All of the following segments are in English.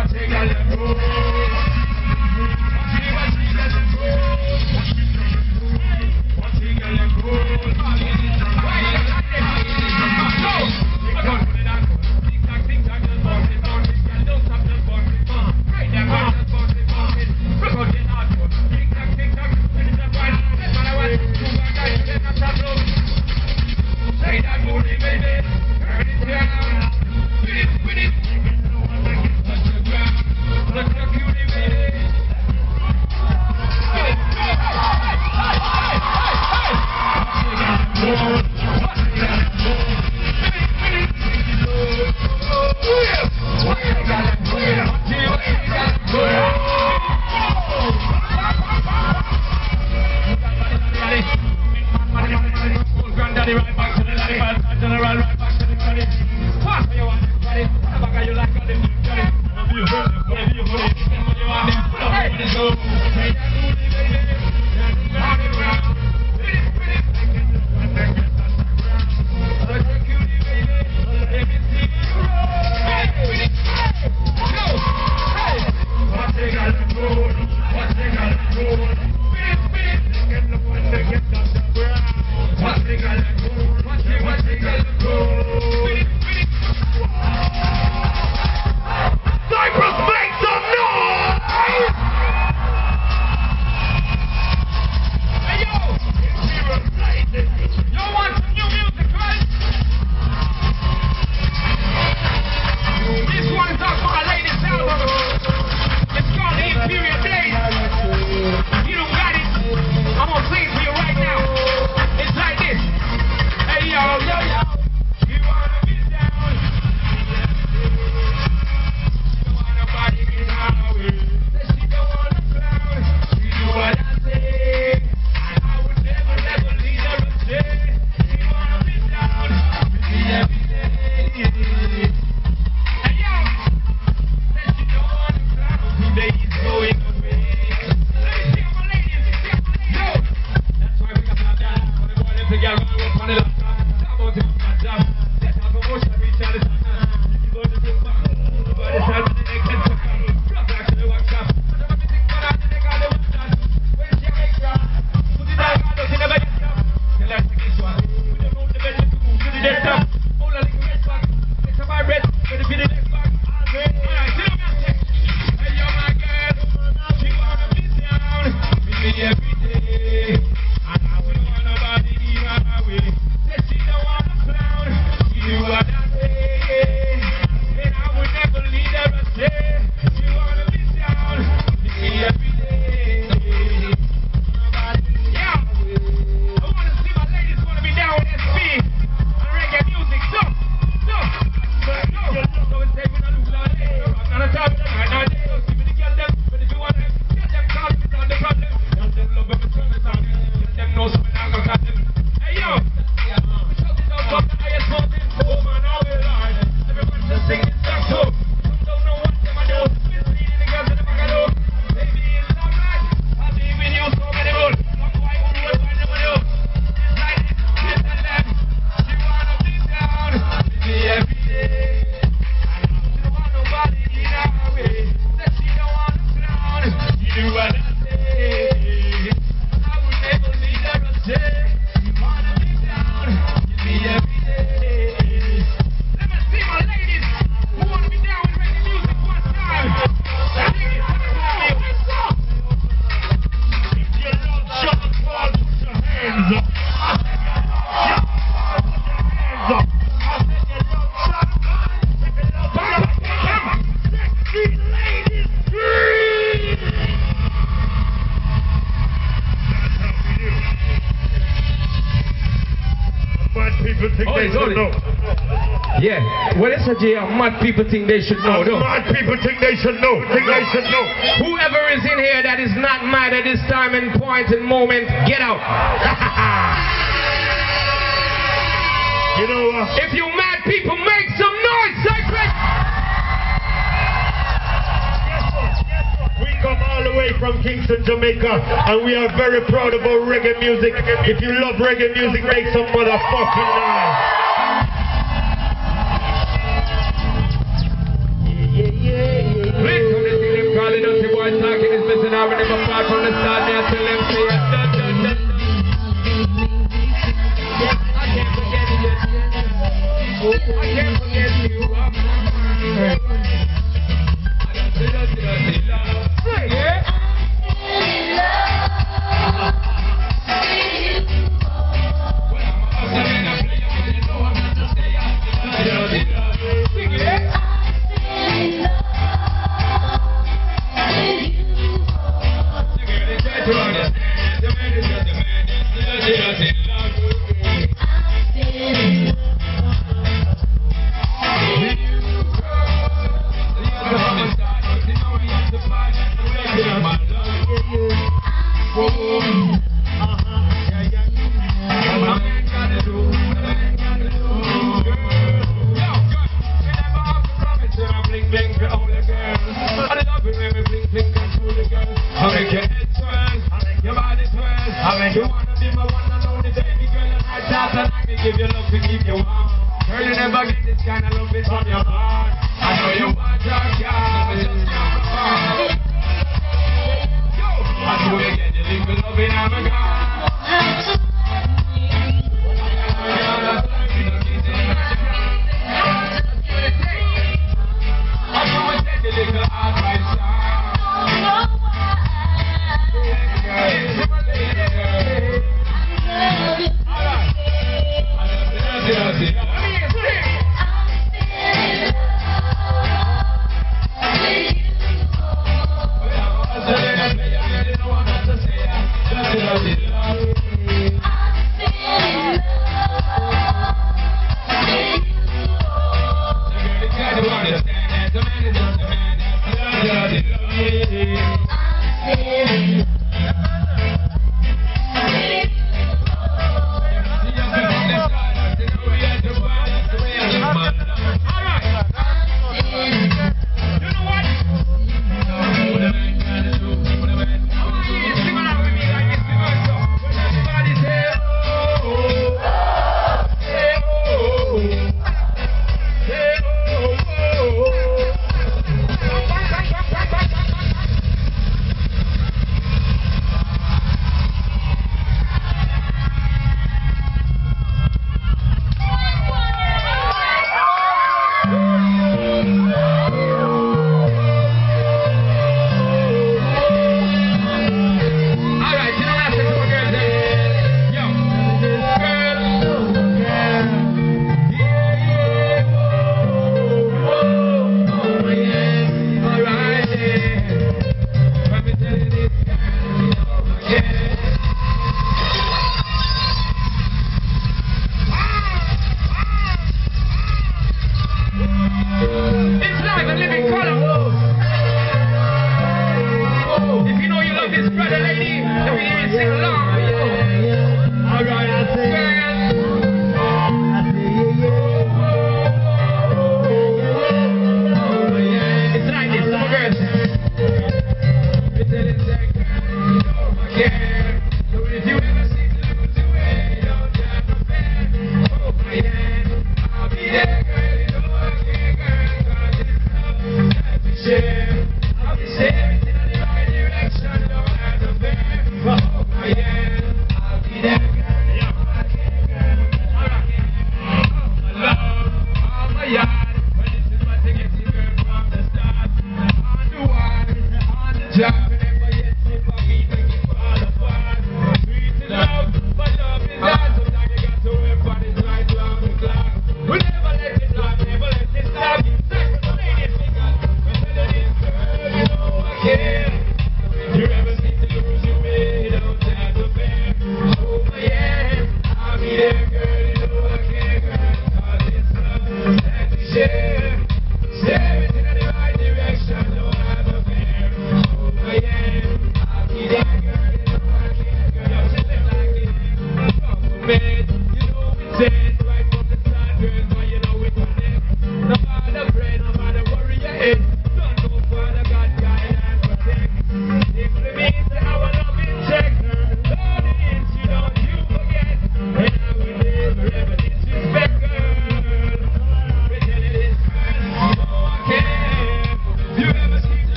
Yeah, well, it's a mad people think they should know. Mad people think they should know. Whoever is in here that is not mad at this time and point and moment, get out. You know what? If you mad people, make some noise, Sacred! We come all the way from Kingston, Jamaica, and we are very proud about reggae music. If you love reggae music, make some motherfucking noise. Ladies car, we never part from the start. Me I tell them say I can't forget you. I can't forget you. You wanna be my one and only baby girl, and I start and I give you love to keep you warm. Girl, you never get this kind of love from your heart. I know you want your girl, but just can't perform. I know you get your little love in my God. I know you take your little advice down.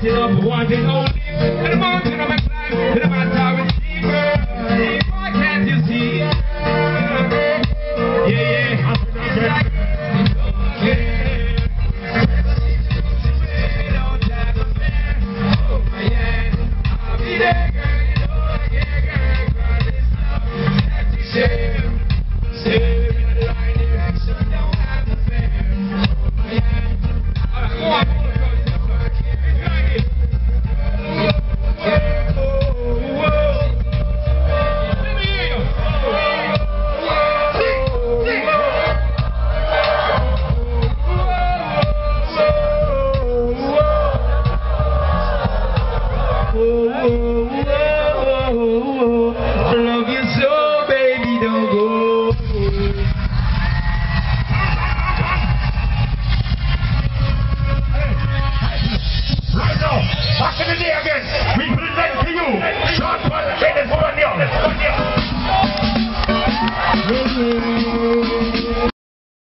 wanting up, wanting only. And the mountain of my climb, to the matter with